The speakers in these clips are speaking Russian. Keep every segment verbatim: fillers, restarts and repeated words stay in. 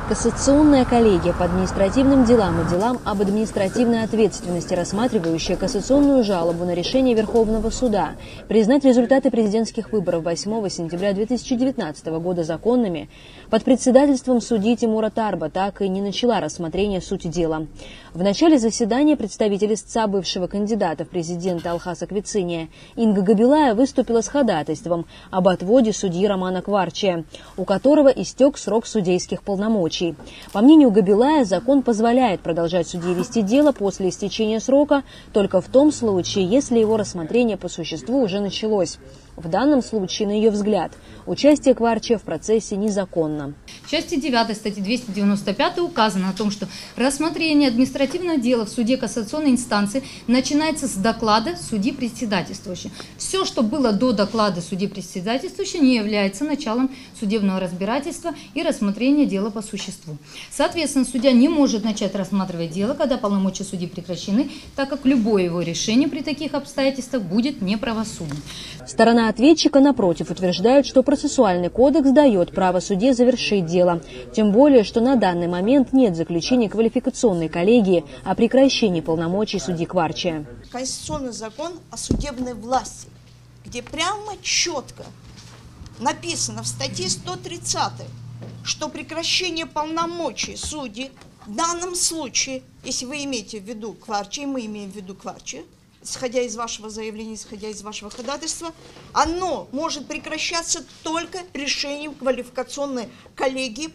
Кассационная коллегия по административным делам и делам об административной ответственности, рассматривающая кассационную жалобу на решение Верховного суда, признать результаты президентских выборов восьмого сентября две тысячи девятнадцатого года законными, под председательством судьи Тимура Тарба так и не начала рассмотрение сути дела. В начале заседания представитель истца бывшего кандидата в президенты Алхаса Квициния Инга Габилая выступила с ходатайством об отводе судьи Романа Кварчия, у которого истек срок судейских полномочий. По мнению Габилая, закон позволяет продолжать судье вести дело после истечения срока только в том случае, если его рассмотрение по существу уже началось. В данном случае, на ее взгляд, участие Кварчия в процессе незаконно. В части девятой статьи двести девяносто пятой указано о том, что рассмотрение административного дела в суде кассационной инстанции начинается с доклада судьи председательствующего. Все, что было до доклада судьи председательствующего, не является началом судебного разбирательства и рассмотрения дела по существу. Соответственно, судья не может начать рассматривать дело, когда полномочия судьи прекращены, так как любое его решение при таких обстоятельствах будет неправосудным. Сторона ответчика, напротив, утверждает, что процессуальный кодекс дает право судье завершить дело. Тем более, что на данный момент нет заключения квалификационной коллегии о прекращении полномочий судьи Кварчия. Конституционный закон о судебной власти, где прямо четко написано в статье сто тридцатой, что прекращение полномочий судей в данном случае, если вы имеете в виду Кварчия, мы имеем в виду Кварчия, исходя из вашего заявления, исходя из вашего ходатайства, оно может прекращаться только решением квалификационной коллегии.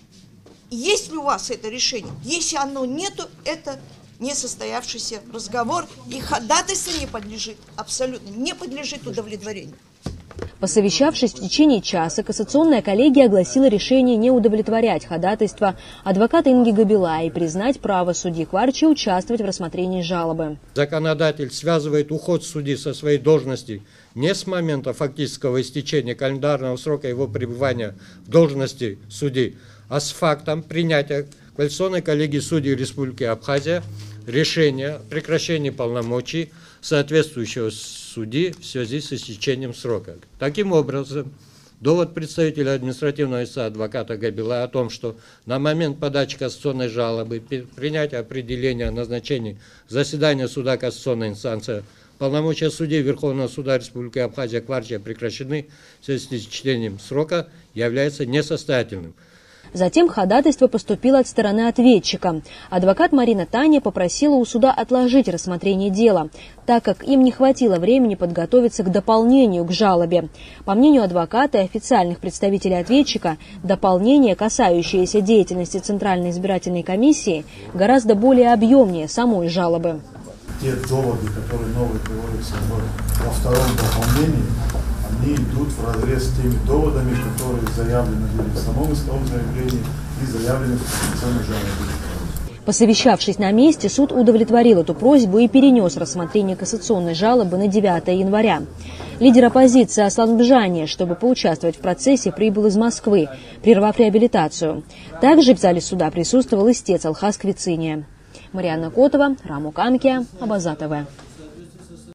Есть ли у вас это решение? Если оно нету, это несостоявшийся разговор, и ходатайство не подлежит, абсолютно не подлежит удовлетворению. Посовещавшись в течение часа, кассационная коллегия огласила решение не удовлетворять ходатайство адвоката Инги Габилая и признать право судьи Кварчия участвовать в рассмотрении жалобы. Законодатель связывает уход судьи со своей должности не с момента фактического истечения календарного срока его пребывания в должности судьи, а с фактом принятия Квалификационной коллегии судей Республики Абхазия решения о прекращении полномочий соответствующего судьи в связи с истечением срока. Таким образом, довод представителя административного истца адвоката Габилая о том, что на момент подачи кассационной жалобы, принятия определения о назначении заседания суда кассационной инстанции, полномочия судей Верховного суда Республики Абхазия Кварчия прекращены в связи с истечением срока, является несостоятельным. Затем ходатайство поступило от стороны ответчика. Адвокат Марина Таня попросила у суда отложить рассмотрение дела, так как им не хватило времени подготовиться к дополнению к жалобе. По мнению адвоката и официальных представителей ответчика, дополнение, касающееся деятельности Центральной избирательной комиссии, гораздо более объемнее самой жалобы. Те доводы, которые новые приводятся во втором дополнении, они идут вразрез с теми доводами, которые заявлены были в самом исковом заявлении и заявлены в кассационной жалобе. Посовещавшись на месте, суд удовлетворил эту просьбу и перенес рассмотрение кассационной жалобы на девятое января. Лидер оппозиции Аслан Бжани, чтобы поучаствовать в процессе, прибыл из Москвы, прервав реабилитацию. Также в зале суда присутствовал истец Алхас Квициния. Марианна Котова, Раму Камкия, Абаза ТВ.